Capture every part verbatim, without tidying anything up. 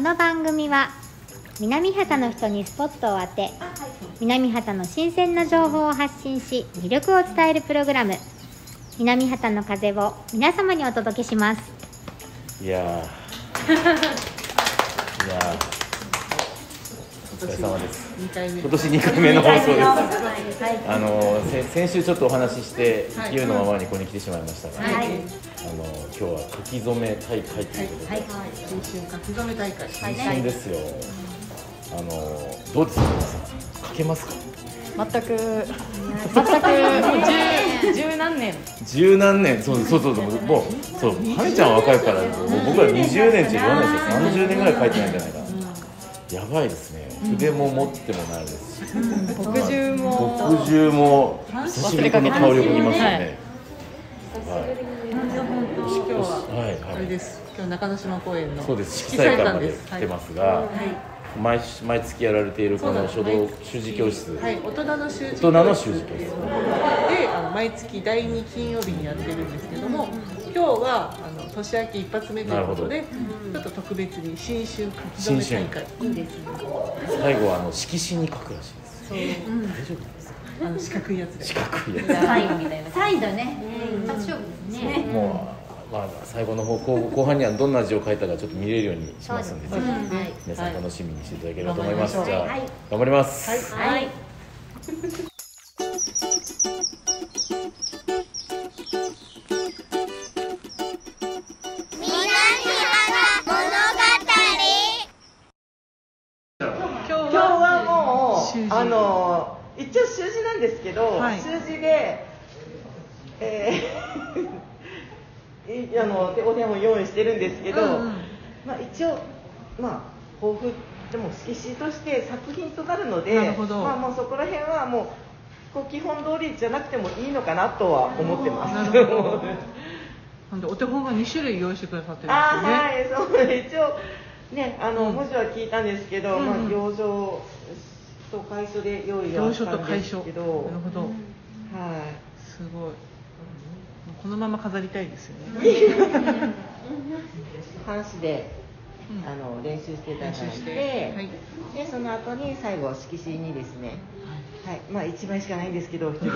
の番組は南畑の人にスポットを当て、南畑の新鮮な情報を発信し、魅力を伝えるプログラム、南畑の風を皆様にお届けします。 いやーいやーお疲れ様です。今年にかいめの放送です。あの先週ちょっとお話ししてゆうのままにここに来てしまいましたが、はい、あの今日は書き初め大会ということで、はいはい、 新春書き初め大会。 新春ですよ。あのどうですか皆さん、書けますか？ 全く全く十何年十何年そうそうそうそうもうそうはねちゃんは若いからもう僕らにじゅうねんって言わないですよ。さんじゅうねんぐらい書いてないんじゃないかな。やばいですね。筆も持ってもないですし、 墨汁も墨汁も久しぶりにこの香りを嗅ぎますよね。 今日はあれです。今日中之島公園のそうです色彩館まで来てますが、毎毎月やられているこの書道習字教室、 はい、大人の習字教室大人の習字教室で、 あの毎月だいに金曜日にやってるんですけども、今日はあの年明け一発目ということで、ちょっと特別に新春書き初め大会。いいですね。 最後はあの色紙に書くらしいです。 そう、大丈夫ですか？あの四角いやつで。 四角いやつ。 最後みたいな。最後ね。一発勝負ですね。 もう。まあ、最後の方後半にはどんな字を書いたかちょっと見れるようにしますので、ぜひ皆さん楽しみにしていただければと思います。じゃあ頑張ります。 はい。 あの一応習字なんですけど、はい、習字で、えー、あのお手本用意してるんですけど、うんうん、まあ、一応、まあ、抱負でも色紙として作品となるので、まあ、もうそこら辺はもうこう基本通りじゃなくてもいいのかなとは思ってます。 なるほど。なんでお手本がに種類用意してくださってるんですよね。 あ、はい、そう一応ね、あの、うん、文字は聞いたんですけど、うん、まあ行書と楷書で用意はしたんですけど、なるほど、はい、すごい。このまま飾りたいですよね。 半紙で、うん、あの練習していただいて、はい、でその後に最後色紙にですね、はい、まあ一枚しかないんですけど、一人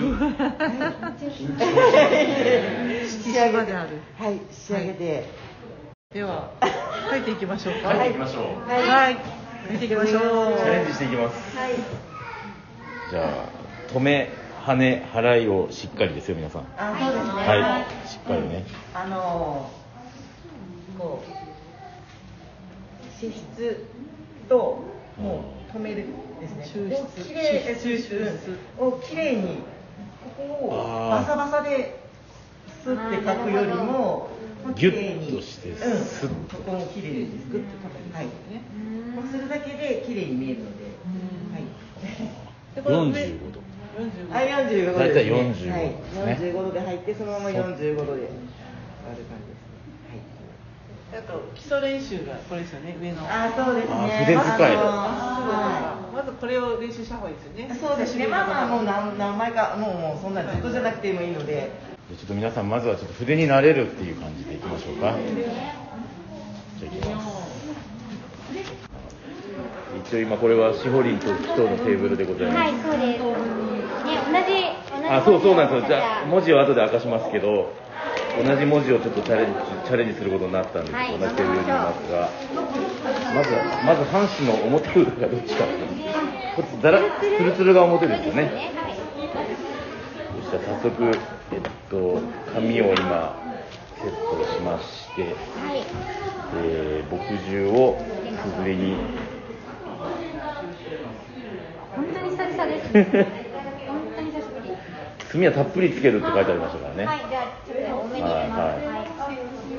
仕上げてある、はい、仕上げて、はい、 では書いていきましょうか。 書いていきましょう。 はい、はい、書いていきましょう。 チャレンジしていきます。はい。じゃあ止め羽払いをしっかりですよ皆さん。 あ、そうですね。 はい、しっかりね。 あのこう支出ともう止めるですね。収出、きれい、収出をきれいにここをバサバサですって書くよりもギュッとしてすっとここもきれいにグッと食べる。はい。こうするだけできれいに見えるので。はい。 よんじゅうごど。 あ、よんじゅうごどですね。 大体よんじゅうごどですね。 よんじゅうごどで入ってそのままよんじゅうごどで割る感じですね。 はい。あと基礎練習がこれですよね、上の。 あ、そうですね。 筆使い。 まずこれを練習した方がいいですよね。 そうですね。まあまあもう何何枚かもうもうそんなずっとじゃなくてもいいので。 ちょっと皆さんまずはちょっと筆になれるっていう感じでいきましょうか。じゃあいきます。一応今これはしほりんと紀藤のテーブルでございます。 はい、そうです。ね、同じ同じ。 あ、そうそうなんですよ。じゃあ文字は後で明かしますけど、同じ文字をちょっとチャレンジチャレンジすることになったんです。はい、同じテーブルにいますが、まずはまず半紙の表裏がどっちか。こっちだらツルツルが表ですよね。そしたら早速えっと紙を今セットしまして、はい、えー、墨汁をすずりに。 本当に久々ですね。本当に久しぶり。 墨はたっぷりつけるって書いてありましたからね。 はい、じゃあちょっと多めに入れます。はいはい、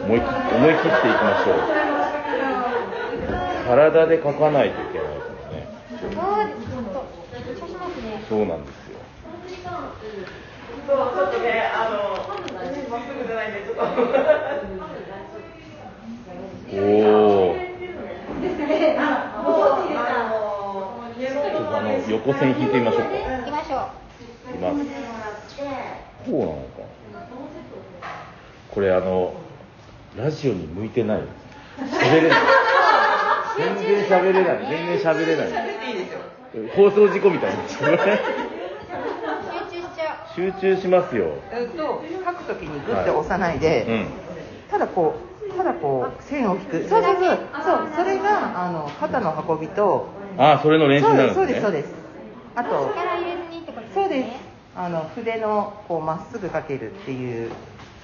思い思い切っていきましょう。体で書かないといけないからね。 そうです。本当。緊張しますね。 そうなんですよ。 そう、ちょっとね、あのまっすぐじゃないんでちょっと。 おお。 ですね。あ、もうあの。 あの横線引いてみましょうか。 行きましょう。 いきます。こうなのか。これあのラジオに向いてない。喋れない。 全然喋れない、全然喋れない。放送事故みたいな。集中しますよ。 えっと書くときにグッて押さないで、はい、うん、ただこうただこう線を引く。そうそうそう。そうそれがあの肩の運びと。 ああ、それの練習なんですね。 そうですそうです。あと力入れずにってことですね。そうです。あの筆のこうまっすぐかけるっていう。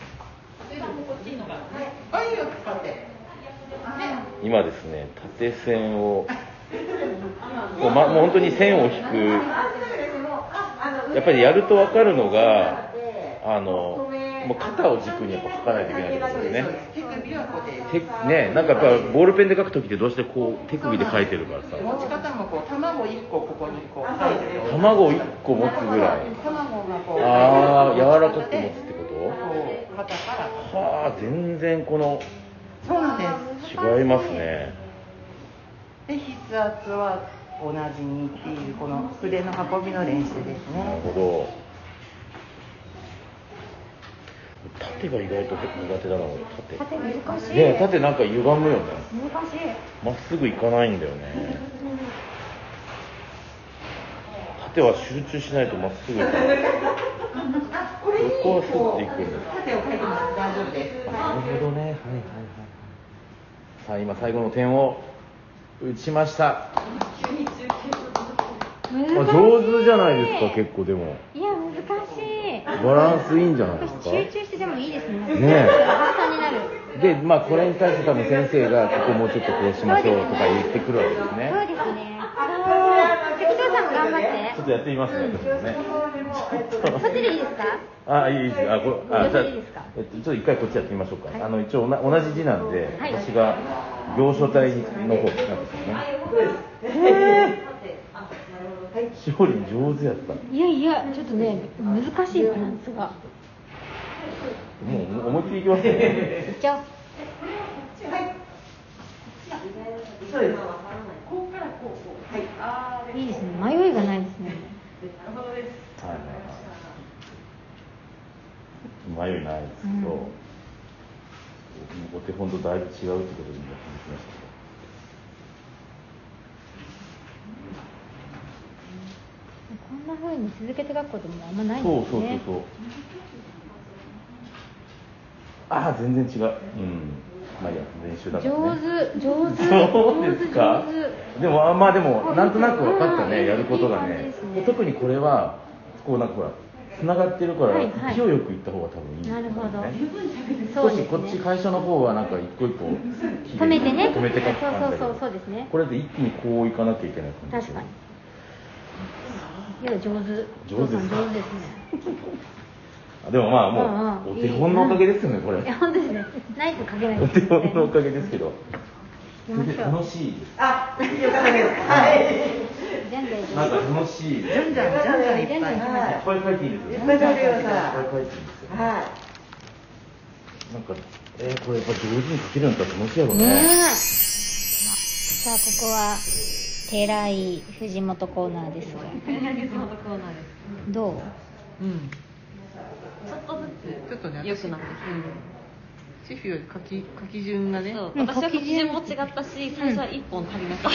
今ですね、縦線をこう、ま、もう本当に線を引く。やっぱりやると分かるのが、あのもう肩を軸にやっぱ書かないといけないですよね。手ね、なんかやっぱボールペンで書くときってどうしてこう手首で書いてるからさ。 持ち方もこう卵いっこここにこう書いてる。 卵いっこ持つぐらい。ああ、柔らかく持つってこと？ 肩から。 はあ、全然この。 そうなんです。 違いますね。 で筆圧は同じにっていうこの筆の運びの練習ですね。 なるほど。縦が意外と苦手だな、俺。縦。 縦難しい。 ね、縦なんか歪むよね。 難しい。 まっすぐいかないんだよね。縦は集中しないとまっすぐいかない。横はスッていくんです。 縦を書いてます。大丈夫です。 なるほどね。はいはいはい。さあ今最後の点を打ちました。上手じゃないですか、結構でも。 いや、難しい。 バランスいいんじゃないですか。 集中してでもいいですね。 ねえ。 発散になる。 で、まあこれに対して多分先生がここもうちょっとこうしましょうとか言ってくるわけですね。 そうですね。関藤さんも頑張って。 ちょっとやってみますね。私もね。 こっちでいいですか。 あ、いいです。あ、これ、あ、じゃあ、えっと、ちょっと一回こっちやってみましょうか。はい、あの、一応同じ字なんで、はい、私が行書体の方なんですよね。しおりん上手やった。 いやいや、ちょっとね、難しいバランスが。 もう思いっきりいきますね。 いっちゃおう。 そうです。 いいですね。迷いがないですね。 はい。迷いないですけど、うん、お手本とだいぶ違うってことになってきました。 こんな風に続けて書くこともあんまないんですね。 そうそうそうそう。ああ、全然違う。うん。まあいいや、練習だからね。 上手、上手。 そうですか。でも、あまあでも、なんとなく分かったね、やることがね。特にこれは、こうなんかほら、つながってるから、勢いよくいった方が多分いいんですよね。なるほど。少しこっち会社の方はなんか一個一個止めてね。 止めて書く感じだけど。 そうそうそうですね。 これで一気にこういかなきゃいけない感じ。 確かに。いや、上手。 上手ですか。 上手ですね。 でもまあもうお手本のおかげですよね、これ。 いや、本当ですね。ないと書けないお手本のおかげですけど。楽しいです。 あ、よかったです。はい。 なんか楽しい。 じゃんじゃんじゃんじゃんいっぱい。いっぱい書いていいですよ。 いっぱい書いてください。いっぱい書いていいですよ。はい。 なんか、えー、これやっぱ上手に書けるんだったら楽しいやろうね。 さあ、ここは寺井藤本コーナーですが。 藤本コーナーです。 どう？ うん。 ちょっとずつちょっとね、 良くなってきてる。 シェフより書き書き順がね。 そう、私は書き順も違ったし、最初は一本足りなかった。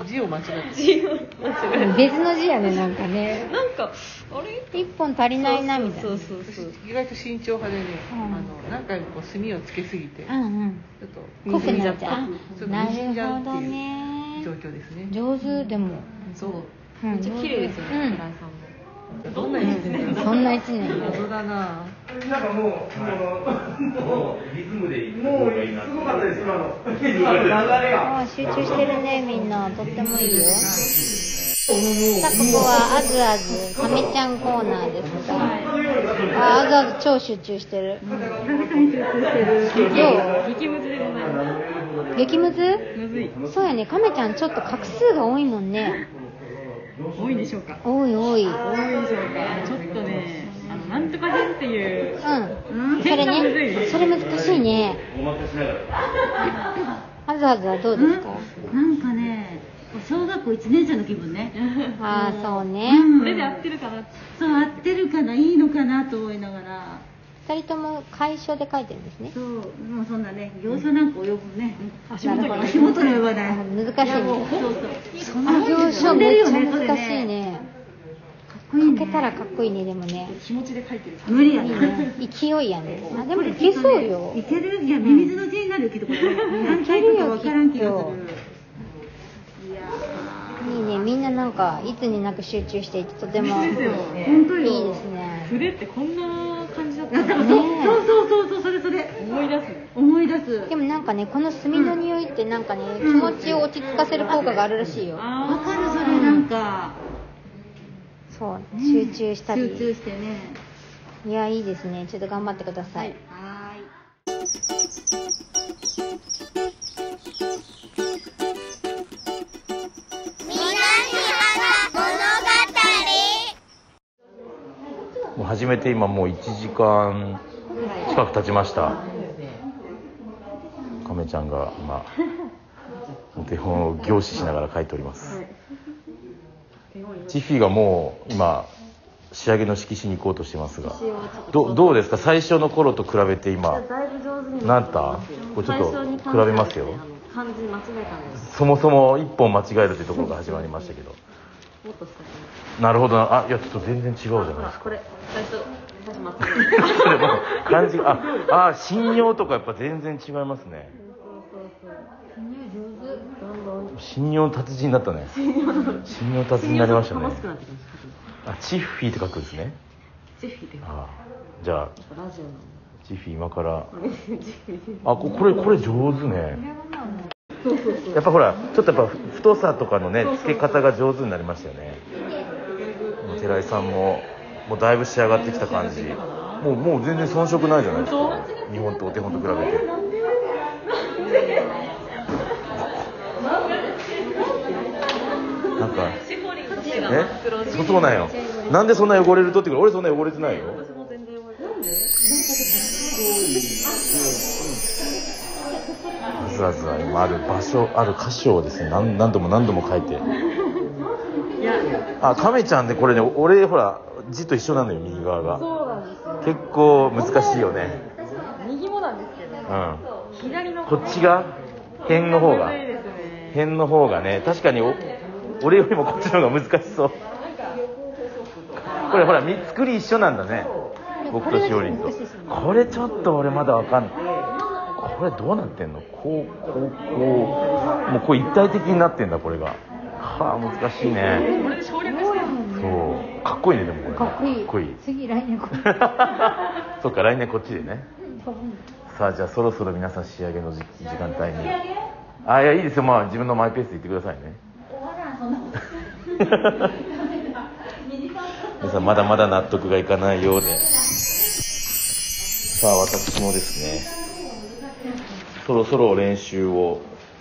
字を間違えた。 字を間違えた。 別の字やね、なんかね。 なんかあれ一本足りないなみたいな。 そうそうそう。 意外と慎重派でね、あの何回もこう墨をつけすぎて、 うんうん。 ちょっと濃くなっちゃう。 ちょっとなる滲んじゃうってほどいうね。 状況ですね。 上手でも。 そう。 めっちゃ綺麗ですよね、 うん平井さんも。 どんな一年そんな一年。 謎だな。 なんかもう、もうリズムでいい。もうすごかったです今の。 ああ、集中してるね、みんな。とってもいいよ。さあ、ここはあずあずかめちゃんコーナーですが、あ、あずあず超集中してる。どう？ 激ムズでございます。 激ムズ？ むずい。 そうやね、かめちゃんちょっと画数が多いもんね。 多いでしょうか。 多い多い。 多いでしょうか。ちょっとね、あのなんとか編っていう。 うん。それね、それ難しいね。あずあずはどうですか？ なんかね、小学校いちねん生の気分ね。 ああ、そうね。 これで合ってるかな。 そう、合ってるかな、いいのかなと思いながら。 二人とも楷書で書いてるんですね。 そう、もうそんなね、行書なんか及ぶね。 足元に足元に及ばない。 難しいね。 そうそう。 その行書めっちゃ難しいね。 かっこいいね。 書けたらかっこいいね。でもね。 気持ちで書いてる。 無理やいいね。 ね。勢いやね。あ、でもいけそうよ。 いける？いや、ミミズの字になるけど、これ。何回かわからん気がする。 いいね。みんななんかいつになく集中していてとてもいいですね。 筆ってこんな感じだったそうそうそうそう、それそれ。 思い出す。 思い出す。 でもなんかね、この墨の匂いってなんかね、気持ちを落ち着かせる効果があるらしいよ。 わかる、それなんか。 そう、集中したり。 集中してね。 いや、いいですね。ちょっと頑張ってください。 はーい。 もう始めて今もういちじかん近く経ちました。亀ちゃんが今お手本を凝視しながら書いております。チッフィーがもう今仕上げの色紙に行こうとしてますが、ど, どうですか、最初の頃と比べて今だいぶ上手になったこれちょっと比べますよ。 漢字間違えたんです。 そもそも一本間違えるというところが始まりましたけどもっとしたなるほどな。あ、いやちょっと全然違うじゃないですか。 これ最初最初間違それも漢字がああ信用とかやっぱ全然違いますね。信用の達人だったね。信用達人になりましたね。あ、チッフィーって書くんですね。 チッフィーってああ、じゃあラジオのチッフィー今からあ、ここれこれ上手ね。やっぱほらちょっとやっぱ太さとかのね付け方が上手になりましたよね。寺井さんももうだいぶ仕上がってきた感じ。もうもう全然遜色ないじゃないですか。日本とお手本と比べて。なんかえそうそうなんよ。なんでそんな汚れるとって言うから俺そんな汚れてないよ。ずわずわ今ある場所ある箇所をですね何何度も何度も書いて。あ、亀ちゃんでこれね俺ほら字と一緒なのよ右側が。 そうなんですよ。 結構難しいよね。 右もなんですけど、 うん。 左のこっちが辺の方がいいですね。 辺の方がね確かにお俺よりもこっちの方が難しそう。これほら作り一緒なんだね。僕としおりんと。これちょっと俺まだわかんない。これどうなってんの？こうこうこうもうこう一体的になってんだこれが。はあ難しいね。 これで省略してるの。 そうかっこいいねでもこれ。 かっこいい。 かっこいい。 次来年こっち。 そっか来年こっちでね。さあじゃあそろそろ皆さん仕上げの時時間帯に。あ、いやいいですよ。まあ自分のマイペースで言ってくださいね。皆さんまだまだ納得がいかないようで。さあ私もですねそろそろ練習を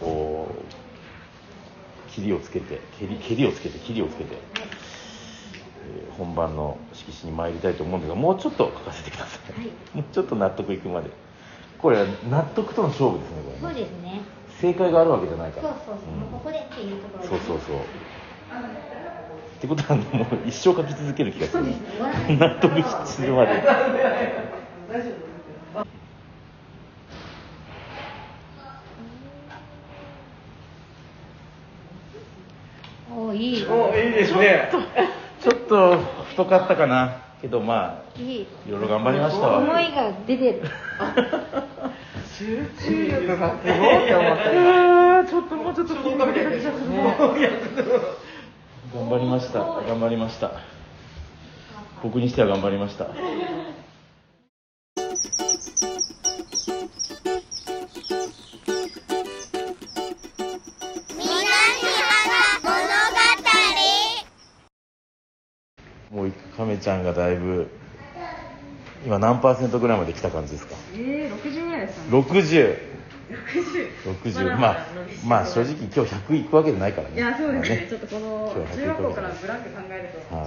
切りをつけて蹴り蹴りをつけて切りをつけて、えー、本番の色紙に参りたいと思うんですがもうちょっと書かせてください、はい、もうちょっと納得いくまで。これは納得との勝負ですねこれね。 そうですね。 正解があるわけじゃないから。 そうそうそう、うん、ここでっていうところ。 そうそうそう。ってことはもう一生書き続ける気がする。納得するまで。 おー、いい。 お、いいですね。ちょっと太かったかな。けどまあいい。 いろいろ頑張りましたわ。 思いが出てる。 集中力がすごいって思って。 ちょっともうちょっと動画みたいですね。 頑張りました。頑張りました。僕にしては頑張りました。もう亀ちゃんがだいぶ今何パーセントぐらいまで来た感じですか？ えー、ろくじゅうぐらいですかね。 ろくじゅう。 ろくじゅう。 ろくじゅう。まあまあ正直今日ひゃくいくわけじゃないからね。 いやそうですね。 まあ、 ちょっとこの中学校からブランク考えると。 はい。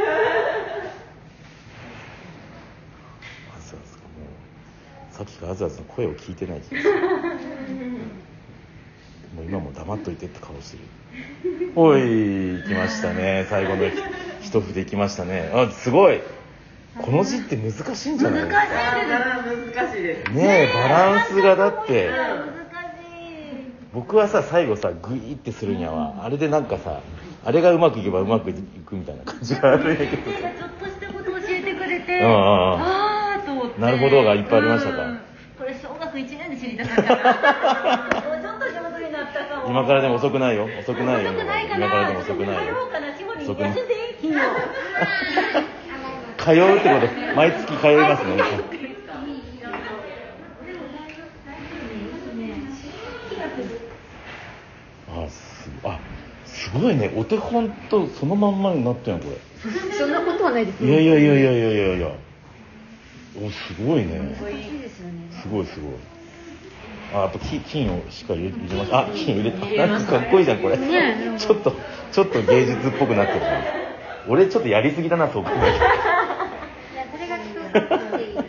あずあずかもうさっきからあずあずの声を聞いてない気がする。もう今も黙っといてって顔してる。おい来ましたね。最後の一筆きましたね。あすごい。 この字って難しいんじゃない？ 難しい難しいですねえ、バランスがだって難しい。 僕はさ最後さグイーってするにはあれでなんかさあれがうまくいけばうまくいくみたいな感じがあるんやけど先生がちょっとしたことを教えてくれて、 うんうんうんあーと思って。 なるほどがいっぱいありましたか。 うんこれ小学いちねんで知りたかったからもうちょっと上手になったかも。 今からでも遅くないよ遅くないよ遅くないかな。 今からでも遅くないよ通おうかな。しほり遅くない休んでいい金曜。 通うってこと毎月通いますね。あすあすごいねお手本とそのまんまになってんのこれ。 そんなことはないですいやいやいやいやいやいやいやおすごいね。 いいですよね。 すごいすごい。あやっぱ金金をしっかり入れました。あ金入れた。なんかかっこいいじゃんこれ。 ねちょっとちょっと芸術っぽくなってるから。俺ちょっとやりすぎだなそう考えて。 いやそれが聞くことでいい。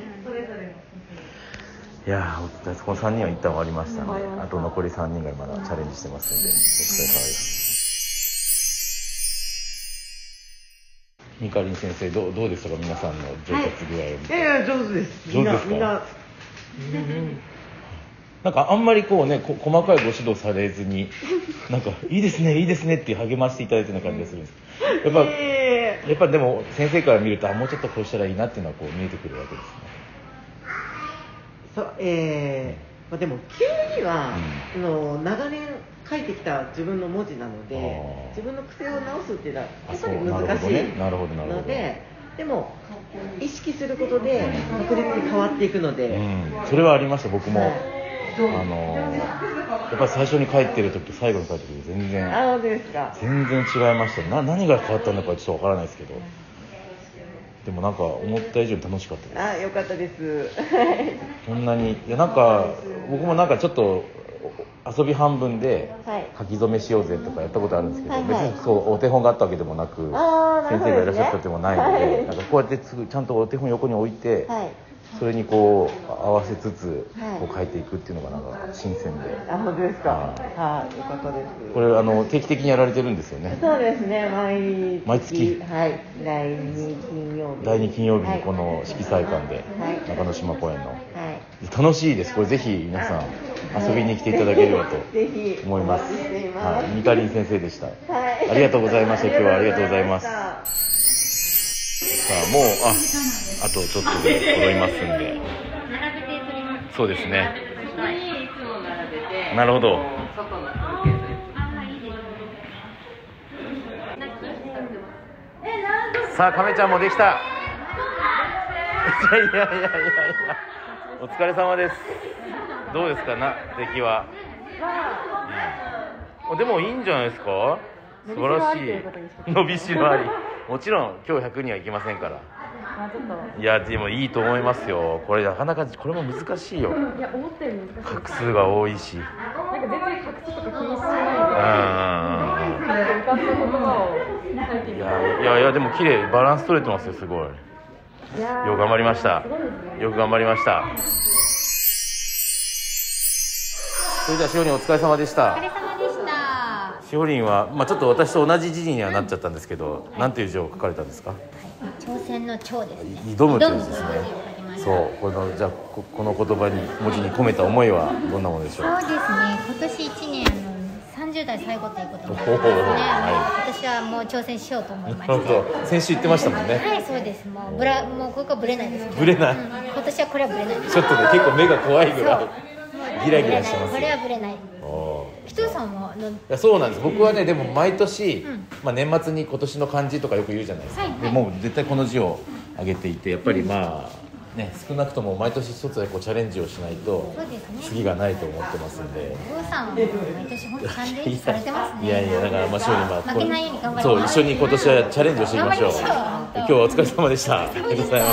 いやーお疲れ様このさんにんは一旦終わりましたので、あと残りさんにんがまだチャレンジしてますんでお疲れ様です。ミカリン先生どうどうでしたか皆さんの上達具合を見て。 いやいや上手です上手ですかみんななんかあんまりこうねこ細かいご指導されずになんかいいですねいいですねって励ましていただいてるような感じがするんです。やっぱ、 えやっぱでも先生から見るとあもうちょっとこうしたらいいなっていうのはこう見えてくるわけですね。 ーそうえーまあ、でも急には、あの長年書いてきた自分の文字なのであー自分の癖を直すっていうのはあやっぱりそうなる難しいほどねなるほどなるほどのででも意識することで確実に変わっていくので、 うんそれはありました僕も、 はいあのーやっぱり最初に書いてる時と最後に書いてる時全然あ、本当ですか。 全然違いましたな何が変わったのかちょっとわからないですけどでもなんか思った以上に楽しかったです。 あ、よかったです。 こんなにいやなんか僕もなんかちょっと遊び半分ではい書き初めしようぜとかやったことあるんですけど、 はいはい別にそうお手本があったわけでもなく、 あーなるほど先生がいらっしゃったわけでもないので、 はいなんかこうやってすぐちゃんとお手本横に置いて、 はい。 それにこう合わせつつはいこう書いていくっていうのがなんか新鮮で、 あ、本当ですか。 ははい、よかったです。 これあの定期的にやられてるんですよね。 そうですね、毎月毎月はい、だいに金曜日。 だいに金曜日にこの色彩館ではい中之島公園のはい。 楽しいです。これぜひ皆さん遊びに来ていただければとぜひ思います。 お待ちしていますはい、ミカリン先生でした。 はい。 ありがとうございました。今日はありがとうございます。 あさあもうああとちょっとで揃いますんで。そうですね。 ここにいつも並べて、 なるほど。 外の風景とさあ亀ちゃんもできた。いやいやいやいやいや。お疲れ様です。どうですかな出来は。うん、でもいいんじゃないですか。素晴らしい。伸びしろあり。もちろん今日ひゃくにはいけませんから。 まあちょっといやでもいいと思いますよ。これなかなかこれも難しいよ。 いや思ったより難しい。 画数が多いし。 なんか全然画数とか気にしうんないうんうんうん。 で、浮かんだ言葉を書いてみた。 いやいやいやでも綺麗バランス取れてますよすごい。よいやく頑張りました。 すごいですね。 よく頑張りました。それではしおりんお疲れ様でしたお疲。れ様でした。 しおりんはまあちょっと私と同じ字にはなっちゃったんですけど、なんていう字を書かれたんですか。 挑戦の挑ですね。 挑むってやつですね挑むっていう字を書きましたそうこのじゃあここの言葉に文字に込めた思いはどんなものでしょう。 そうですね。今年一年あのさんじゅう代最後ということになりますね。 おおは今年はもう挑戦しようと思いまなるして。 ほど。先週言ってましたもんね。 はい、そうです。もうブラもうここはブレないですね。 ブレないうん今年はこれはブレないです。 ちょっとね結構目が怖いぐらいそうギラギラしてますこれはブレない。 おーひとさんはあのいやそうなんです僕はねでも毎年、 うんまあ、年末に今年の漢字とかよく言うじゃないですか、 はいはいでもう絶対この字を挙げていてやっぱりまあね少なくとも毎年一つでこうチャレンジをしないとそうですね。 次がないと思ってますんで。 お父さんはもう毎年本当チャレンジされてますね。 いやいやだからまあしおりんまあ負けないように頑張りそうます。 一緒に今年はチャレンジをしていきましょう。 頑張りましょう今日はお疲れ様でした。ありがとうござい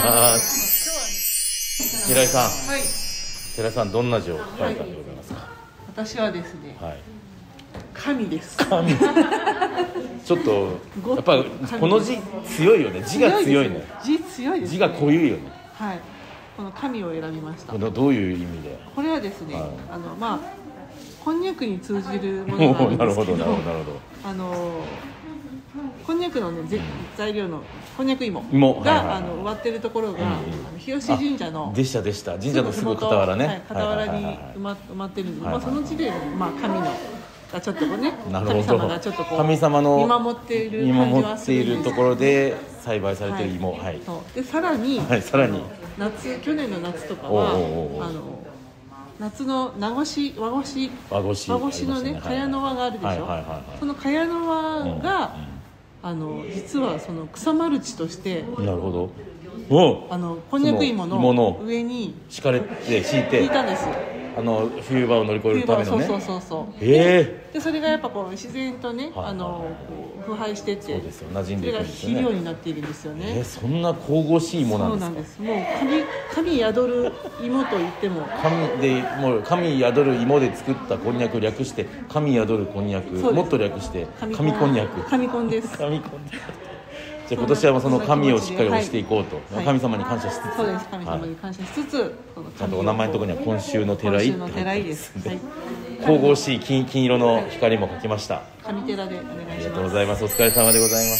ます。寺井さん、 はい、 寺井さんどんな字を書かれたんでございますか。 私はですね、 はい。 神です。 神。ちょっとやっぱこの字強いよね。字が強いね。 字強いです、ね。 字が濃いよね。 はい。この神を選びましたこ。のどういう意味で。 これはですね、 はいあのまあこんにゃくに通じるものがあるんなるほどですけど、 なるほどなるほど。 あのこんにゃくのね、ぜ材料のこんにゃく芋芋が、 はいはいはいあの植わってるところが、 うんうんあの日吉神社のでしたでした神社のすぐ傍らね、 はい、傍らに埋ま埋まってるんで、まあ、その地で、まあ、神のがちょっとこうね、 なるほど神様がちょっとこう神様の見守っている見感じ守ってはするんですいるところで栽培されている芋、はい、 そうでさらに、 はいさらに夏去年の夏とかおうはおうおうあの夏の名越し和越し和越し和越しのね茅の輪があるでしょ、 はいはいはいはいその茅の輪が、 うんあの実はその草マルチとしてなるほどおあのこんにゃく芋その芋のの上に敷かれて敷いて引いたんですよ。 あの冬場を乗り越えるためのねそうそうそうそう。 えでそれがやっぱこう自然とね、 はいはいはいあのこう腐敗してって、 そうですよ馴染んでいくんですよねそれが肥料になっているんですよね。 えー、そんな神々しい芋なんですか。 そうなんです。もう神神宿る芋と言っても神でもう神宿る芋で作ったこんにゃく略して神宿るこんにゃく、 そうですもっと略して神神こんにゃく神こんです。 神こんにゃくじゃあ今年はもうその神をしっかり推していこうと、 はい神様に感謝しつつ、 そうです。神様に感謝しつつ、このちゃんとお名前のところには今週の寺井今週の寺井です。はい。 神々しい 金, 金色の光も書きました。 神寺でお願あいしりがとうごます。 ざいます。お疲れ様でございます。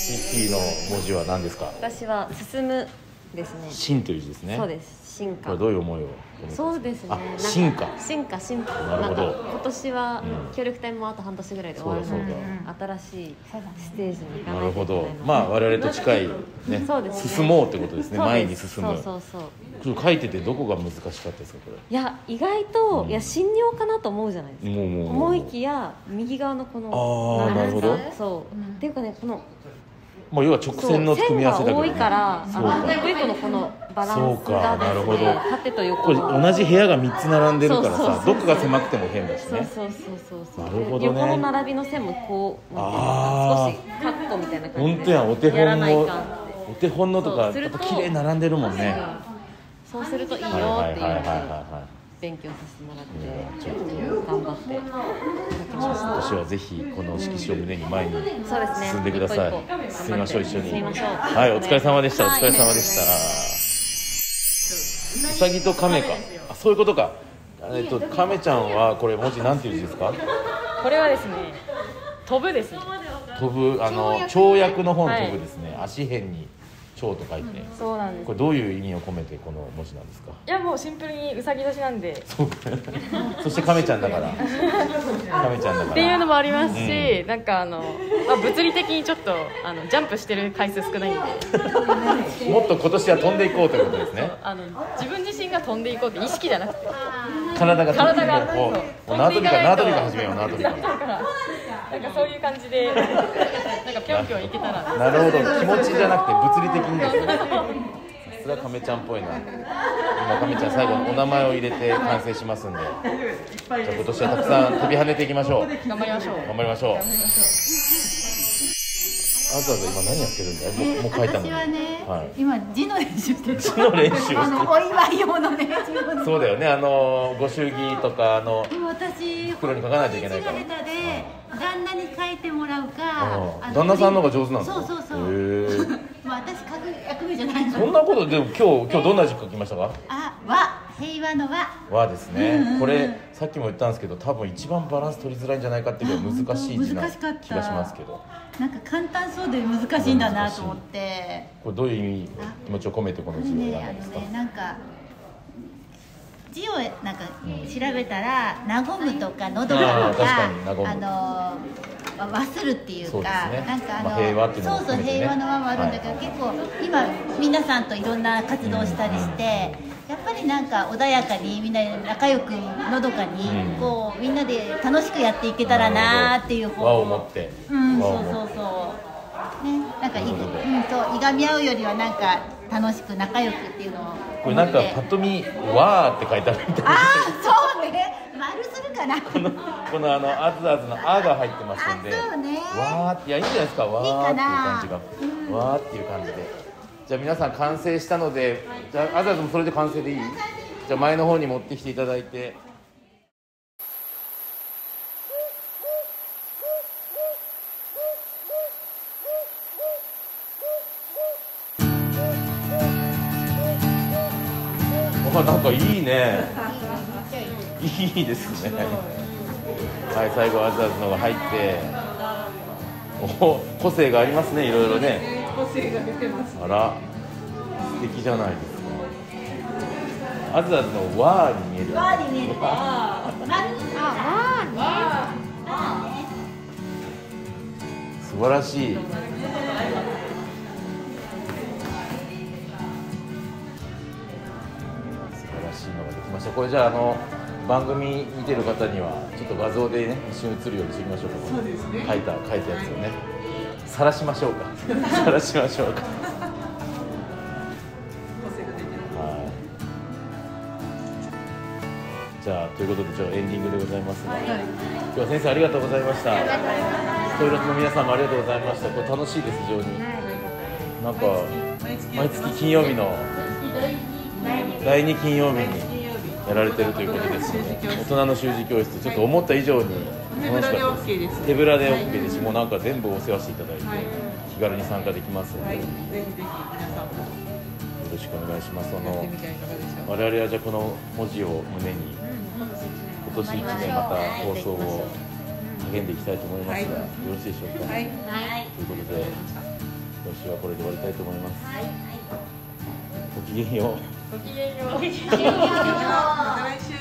シティの文字は何ですか。 私は進むですね。 進という字ですね。 そうです。進化これどういう思いを込めて。 そうですね。 あなんか進化進化進化。 なるほどんか今年はうん協力隊もあと半年ぐらいで終わるので、 そうだ新しいステージに行かなるほないといけないので。 ど。まあ我々と近いね、 そうですね進もうってことですね。 そうです前に進む。 そうそうそう。 ちょっと書いててどこが難しかったですかこれ。 いや意外と、 うんいや信用かなと思うじゃないですか。 もうもうもう思いきや右側のこのあーなるほどそう、っていうかねこのもう要は直線の組み合わせだけど、ね。 そう線が多いからそうか。 一個一個のこのバランスそうかがですなるほどね縦と横これの同じ部屋がみっつ並んでるからそうそうそうさ、どこが狭くても変だしそうね。 そうそうそうそうなるほどね横の並びの線もこうなんていうのかあーな少しカッコみたいな感じで本当やんお手やら本もないかんってお手本のとかやっそうするとぱ綺麗に並んでるもんね。 そうするといいよってはいいうのではいはいはいはい。 勉強させてもらっていやちょっちょっと頑張って書きました今年はぜひこの色紙を胸に前にそうですね進んでください一個一個進みましょう一緒に進みましょうはいお疲れ様でしたおはい疲れ様でしたうさぎと亀かあそういうことかえっと亀ちゃんはこれ文字なんていう字ですかこれはですね、飛ぶですね。 飛ぶあの跳躍の方の飛ぶですね足辺に蝶と書いてそうなんです。 これどういう意味を込めてこの文字なんですかいやもうシンプルにうさぎ年なんで。 そうかそして亀ちゃんだから亀ちゃんだからっていうのもありますし、 うなんかあの、まあ、物理的にちょっとあのジャンプしてる回数少ないんで、 もっと今年は飛んでいこうということですねあの自分自身が飛んでいこうって意識じゃなくて、 体が体がこうそうもう縄跳びから縄跳びから飛ん始めよう縄跳びからだからなんかそういう感じでなんかぴょんぴょんいけたら。 なるほど気持ちじゃなくて物理的にですねさすが亀ちゃんっぽいな今亀ちゃん最後にお名前を入れて完成しますんでじゃあ今年はたくさん飛び跳ねていきましょう頑張りましょう。 頑張りましょうあとは今何やってるんだよもうもう書いたのに私はね、 はい今字の練習してる。 字の練習をしてるあのお祝い用のね、字の練習。 そうだよねあのご祝儀とかあのでも私、 袋に書かないといけないから字が下手で、旦那に書いてもらうか、 あ旦那さんの方が上手なんだそうそうそう。 へーまあ私書く役目じゃないの。 そんなことでも今日今日どんな字書きましたかあ、和、平和の和。 はですね、これさっきも言ったんですけど多分一番バランス取りづらいんじゃないかっていうぐらい難しい字な難しかった気がしますけどなんか簡単そうで難しいんだなと思って。 これどういう意味気持ちを込めてこの字を選んね、あだんですか、 のね、なんか字をなんか調べたら「和む」とか「のどか」 あー確とかかに和むあのわ忘るっていうかそうですねなんかあの、 まあ平和っていうのもそうそう含めてね平和の和もあるんだけど、 はい結構今皆さんといろんな活動をしたりして、やっぱりなんか穏やかにみんなで仲良くのどかに、 うんこうみんなで楽しくやっていけたらなーっていう和を持ってうん、 和そうそうを持ってそう。ね、なんかい、 なるほどうん、そう、いがみ合うよりは、なんか楽しく仲良くっていうのを。 これなんかパッと見「わー」って書いてあるみたいなああ、そうね、丸するかな。 このこのあのあずあずの「あ」が入ってますんであそうねわーっていやいいんじゃないですかわーっていう感じがいいわーっていう感じでじゃあ皆さん完成したのでじゃああずあずもそれで完成でいいじゃあ前の方に持ってきていただいてあなんかいいねいいですねはい最後あずあずのが入ってお個性がありますね、いろいろね。 個性が出てます、ね。 あら、素敵じゃないですか。あずあずのわーに見える。 わーに見える。 あ、わーね。 素晴らしい。素晴らしいのができました。これじゃあ、あの番組見てる方にはちょっと画像でね、一瞬映るようにしておきましょうか。 そうですね。 書いた書いたやつをね、晒しましょうか。晒しましょうか。はい。じゃあということで、じゃあエンディングでございますが、はい、今日は先生ありがとうございました。トイレの皆さんもありがとうございました。これ楽しいです、非常に。なんか毎月金曜日のだいに金曜日にやられてるということですので、大人の習字教室、ちょっと思った以上に楽しかったです。手ぶらで OK ですし、もうなんか全部お世話していただいて、気軽に参加できますので、よろしくお願いします。あの我々はじゃあこの文字を胸に今年いちねんまた放送を励んでいきたいと思いますが、よろしいでしょうか。はい、ということで今週はこれで終わりたいと思います。はい、ごきげんよう。 ごきげんよう。 また来週。